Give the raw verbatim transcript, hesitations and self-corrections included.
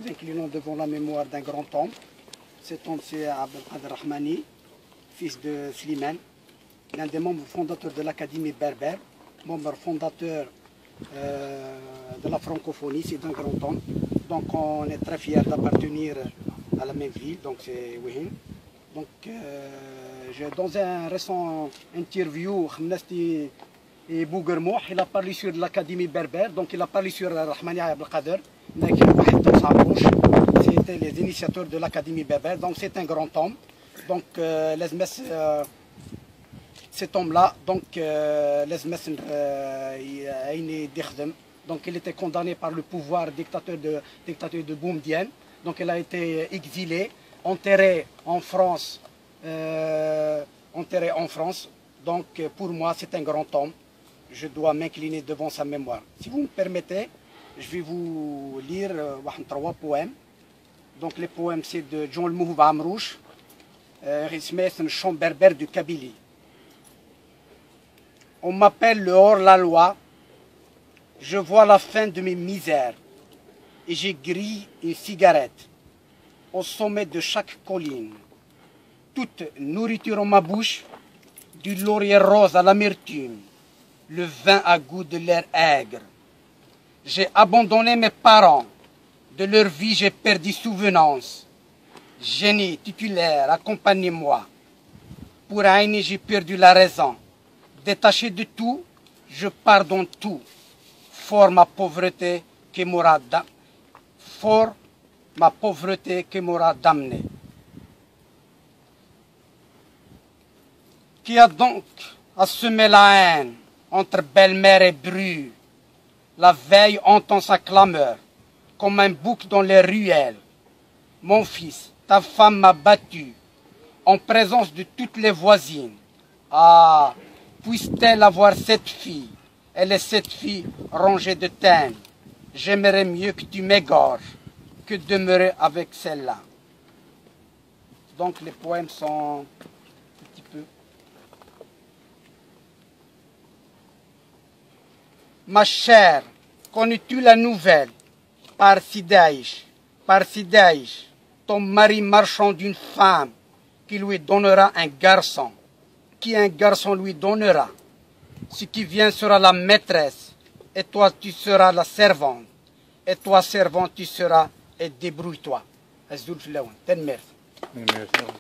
Inclinons devant la mémoire d'un grand homme. Cet homme, c'est Abdelkader Rahmani, fils de Slimane, l'un des membres fondateurs de l'Académie berbère, membre fondateur euh, de la francophonie. C'est un grand homme. Donc on est très fiers d'appartenir à la même ville, donc c'est Wihin. Donc euh, je, dans un récent interview, et Bouguermouh, il a parlé sur l'Académie berbère, donc il a parlé sur Rahmani Abdelkader. C'était les initiateurs de l'Académie berbère, donc c'est un grand homme. Donc euh, euh, cet homme-là, donc euh, donc il était condamné par le pouvoir dictateur de dictateur de Boumedienne. Donc il a été exilé, enterré en France, euh, enterré en France. Donc pour moi c'est un grand homme. Je dois m'incliner devant sa mémoire. Si vous me permettez, je vais vous lire euh, trois poèmes. Donc les poèmes c'est de John Mouhou Amrouche, euh, c'est un chant berbère du Kabylie. On m'appelle le hors-la-loi, je vois la fin de mes misères et j'ai grillé une cigarette au sommet de chaque colline. Toute nourriture en ma bouche, du laurier rose à l'amertume, le vin à goût de l'air aigre. J'ai abandonné mes parents, de leur vie j'ai perdu souvenance. Génie titulaire, accompagnez-moi. Pour Aïni, j'ai perdu la raison. Détaché de tout, je pardonne tout. Fort ma pauvreté qui m'aura da... Fort ma pauvreté qui m'aura damné. Qui a donc à semer la haine entre belle-mère et bru? La veille entend sa clameur, comme un bouc dans les ruelles. Mon fils, ta femme m'a battu, en présence de toutes les voisines. Ah, puisse-t-elle avoir cette fille? Elle est cette fille rongée de thème. J'aimerais mieux que tu m'égorges que demeurer avec celle-là. Donc les poèmes sont un petit peu... Ma chère, connais-tu la nouvelle? Par Sidaïch, par Sidaïch, ton mari marchand d'une femme qui lui donnera un garçon, qui un garçon lui donnera. Ce qui vient sera la maîtresse, et toi tu seras la servante, et toi servante tu seras, et débrouille-toi.